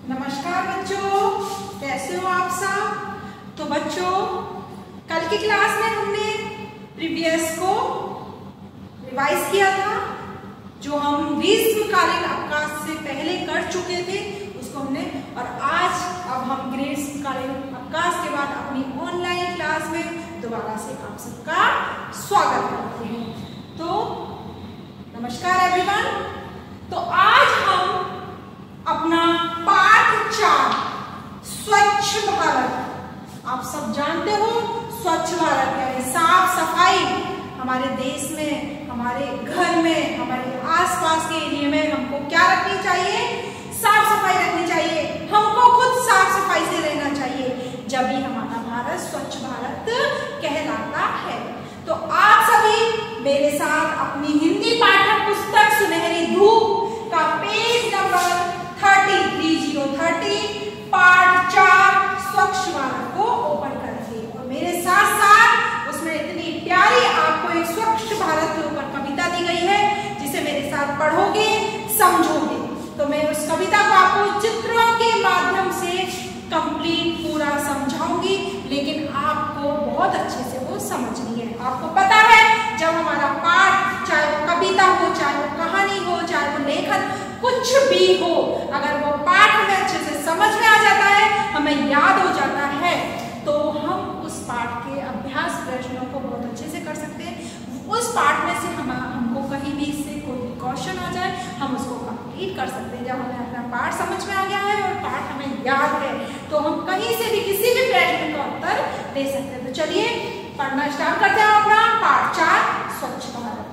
नमस्कार बच्चों, कैसे हो आप सब। तो बच्चों, कल की क्लास में हमने प्रीवियस को रिवाइज किया था। जो हम ग्रीष्मकालीन अवकाश से पहले कर चुके थे उसको हमने, और आज अब हम ग्रीष्मकालीन अवकाश के बाद अपनी ऑनलाइन क्लास में दोबारा से आप सबका स्वागत करते हैं। तो नमस्कार एवरीवन। तो आज हम अपना पाठ 4 स्वच्छ भारत, आप सब जानते हो स्वच्छ भारत यानी साफ सफाई। हमारे देश में, हमारे घर में, हमारे आसपास के एरिया में हमको क्या रखनी चाहिए? साफ सफाई रखनी चाहिए। हमको खुद साफ सफाई से रहना चाहिए, जब भी हमारा भारत स्वच्छ भारत कहलाता है। तो आप सभी मेरे साथ अपनी हिंदी पाठ्य पुस्तक सुनहरी धूप का पेज नंबर 30 पाठ 4 स्वच्छ भारत को ओपन करेंगे, और मेरे साथ साथ उसमें इतनी प्यारी आपको एक स्वच्छ भारत के ऊपर कविता दी गई है, जिसे मेरे साथ पढ़ोगे, समझोगे। तो मैं उस कविता को आपको चित्रों के माध्यम से कंप्लीट पूरा समझाऊंगी, लेकिन आपको बहुत अच्छे से वो समझनी है। आपको पता है, जब हमारा पाठ, चाहे वो कविता हो, चाहे वो कहानी हो, चाहे वो लेखन, कुछ भी हो, अगर वो पाठ में अच्छे से समझ में आ जाता है, हमें याद हो जाता है, तो हम उस पाठ के अभ्यास प्रश्नों को बहुत अच्छे से कर सकते हैं। उस पाठ में से हमको कहीं भी से कोई क्वेश्चन आ जाए, हम उसको कंप्लीट कर सकते हैं। जब हमें अपना पाठ समझ में आ गया है और पाठ हमें याद है, तो हम कहीं से भी किसी भी प्रश्न का उत्तर दे सकते हैं। तो चलिए पढ़ना स्टार्ट करते हैं अपना पाठ 4 स्वच्छ भारत।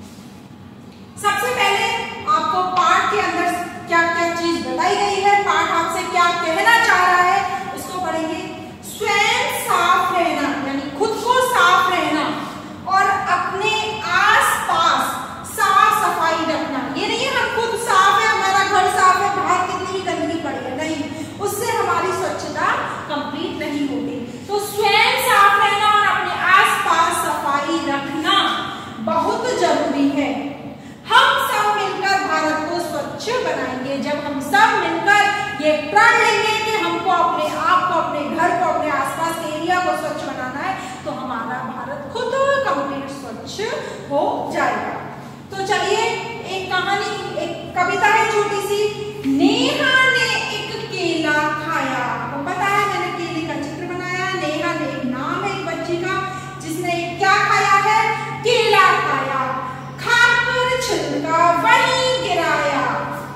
सबसे पहले आपको पाठ के अंदर क्या क्या चीज बताई गई है, पाठ आपसे क्या कहना चाह रहा है, उसको पढ़ेंगे। स्वयं साफ रहना यानी खुद को साफ रहना, और अपने आसपास साफ सफाई रखना। ये नहीं है हम खुद साफ है, हमारा घर साफ है, बाहर कितनी भी गंदगी पड़ी है, नहीं, उससे हमारी स्वच्छता कंप्लीट नहीं होती। तो स्वयं साफ रहना और अपने आसपास सफाई रखना बहुत जरूरी है। हम सब मिलकर भारत को स्वच्छ बनाएंगे। जब हम सब मिलकर ये प्रण लेंगे कि हमको अपने आप को, अपने घर को, अपने आसपास के एरिया को स्वच्छ बनाना है, तो हमारा भारत खुद कंप्लीट स्वच्छ हो जाएगा। तो चलिए एक कहानी, एक कविता है छोटी सी। नेहा ने एक केला खाया। आपको पता है मैंने केले का चित्र बनाया। नेहा ने एक नाम है एक बच्ची का, जिसने क्या खाया है? केला खाया। खाकर छिलका वहीं गिराया।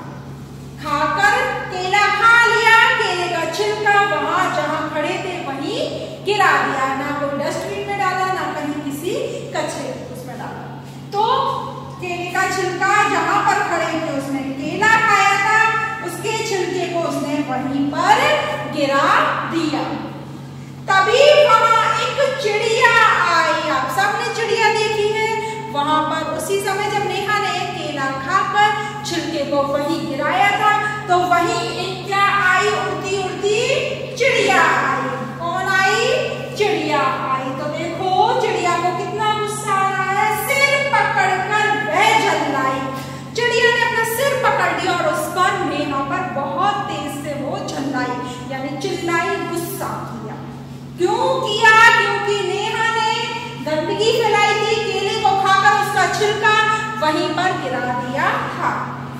खाकर केला खा लिया, केले का छिलका वहां जहां खड़े थे वहीं गिरा दिया। ना कोई डस्टबिन में डाला, ना कहीं किसी कचरे उसमें डाला। तो केले का छिलका जहां पर खड़े थे, उसने केला खाया था, उसके छिलके को उसने वहीं पर गिरा दिया। तभी वहां एक चिड़िया आई। आप सबने चिड़िया देखी है। वहां पर उसी समय जब नेहा ने केला खाकर छिलके को वहीं गिराया था, तो वहीं एक क्या आई? उड़ती उड़ती चिड़िया आई। कौन आई? चिड़िया आई। तो देखो चिड़िया को कितना गुस्सा आ रहा है। सिर पकड़कर वह झल्लाई। चिड़िया ने अपना सिर पकड़ लिया और उस पर, नेहा पर बहुत तेज से वो झल्लाई यानी चिल्लाई, गुस्सा किया। क्यों किया? क्योंकि नेहा ने गंदगी फैलाई थी, केले को खाकर उसका छिलका वहीं पर गिरा दिया था।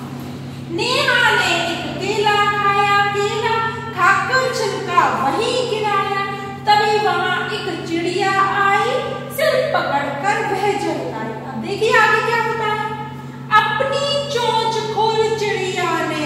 नेहा ने एक केला खाया, केला खाकर छिलका वहीं गिराया। तभी वहां एक चिड़िया आई, सिर पकड़कर वह झल्लाई। अब देखिए आगे क्या होता है। अपनी चोंच खोल चिड़िया ने।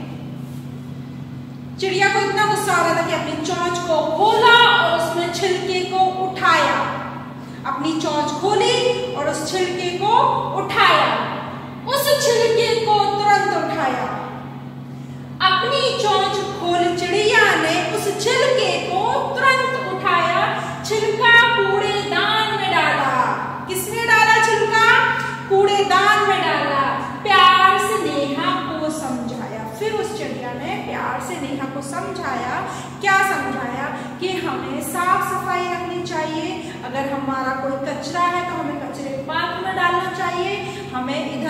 चिड़िया को इतना गुस्सा आ रहा था कि अपनी चोंच को खोला और उसमें छिलके को उठाया। अपनी चोंच खोली और उस छिलके को उठाया। उस छिलके को तुरंत उठाया। अपनी चोंच खोल चिड़िया ने उस छिलके को तुरंत उठाया। छिलका कूड़ेदान में डाला। किसमें डाला छिलका? कूड़ेदान में डाला। प्यार से नेहा को समझाया। फिर उस चिड़िया ने प्यार से नेहा को समझाया। क्या समझाया? कि हमें साफ सफाई रखनी चाहिए। अगर हमारा कोई कचरा है तो हमें कचरे के पात्र में डालना चाहिए। हमें इधर उधर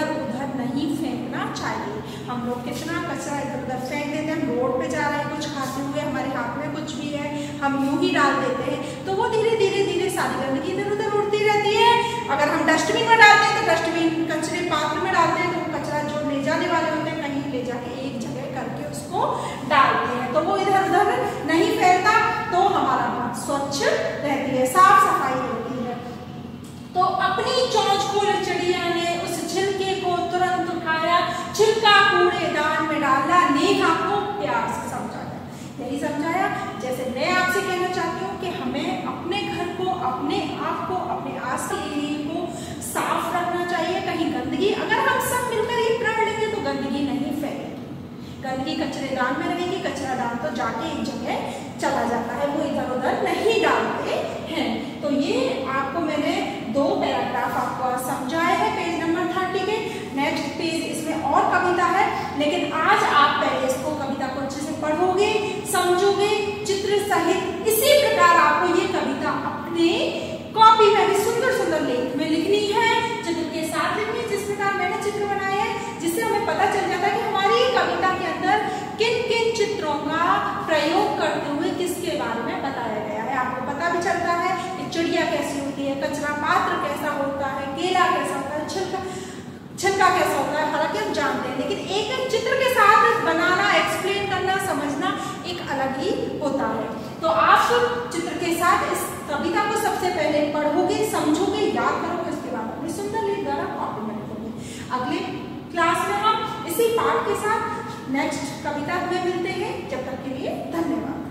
नहीं फेंकना चाहिए। हम लोग कितना कचरा इधर उधर फेंक देते हैं। हम रोड पे जा रहे हैं, कुछ खाते हुए हमारे हाथ में कुछ भी है, हम यूं ही डाल देते हैं, तो वो धीरे धीरे धीरे सारी गंदगी इधर उधर उड़ती रहती है। अगर हम डस्टबिन में डालते हैं तो डस्टबिन कचरे पात्र में डालते हैं, तो वो कचरा जो ले जाने वाले होते हैं कहीं ले जाके एक जगह करके उसको डालते हैं, तो वो इधर उधर नहीं फैलता, तो हमारा हाथ स्वच्छ रहती है, साफ सफाई रहती है। तो अपनी चोंच को चिड़िया ने उस छिलके को तुरंत उठाया, छिलका कूड़ेदान में डाला, नेहा को प्यार से समझाया। यही समझाया। जैसे मैं आपसे कहना चाहती हूँ कि हमें अपने घर को, अपने आप को, अपने आस के एरिया को साफ रखना चाहिए। कहीं गंदगी, अगर हम सब मिलकर ये प्रण लेंगे तो गंदगी नहीं फैलेगी। गंदगी कचरेदान में रहेगी, कचरादान तो जाके एक जगह चला जाता है, वो इधर उधर नहीं डालते हैं। तो ये आपको मैंने 2 पैराग्राफ आपको समझाए हैं पेज नंबर 30 के। नेक्स्ट पेज इसमें और कविता है, लेकिन आज आप पहले इसको कविता को अच्छे से पढ़ोगे, समझोगे चित्र सहित। इसी प्रकार आपको ये कविता अपने कॉपी में भी सुंदर सुंदर लेख में लिखनी है, चित्र के साथ लिखनी है, जिस प्रकार मैंने चित्र बनाए हैं, जिससे हमें पता चल जाता है कि हमारी कविता के अंदर किन किन चित्रों का प्रयोग करते हुए किसके बारे में बताया गया है। आपको पता भी चलता है कि चिड़िया कैसी होती है, कचरा पात्र कैसा होता है, केला कैसा होता है, छिलका कैसा होता है, हालांकि हम जानते हैं, लेकिन एक एक चित्र के साथ बनाना, एक्सप्लेन करना, समझना एक अलग ही होता है। तो आप चित्र के साथ इस कविता को सबसे पहले पढ़ोगे, समझोगे, याद करोगे, उसके बाद अपनी सुंदर लेख द्वारा कॉपी में लिखोगे। अगले क्लास में हम इसी पाठ के साथ नेक्स्ट कविता में मिलते हैं। जब तक के लिए धन्यवाद।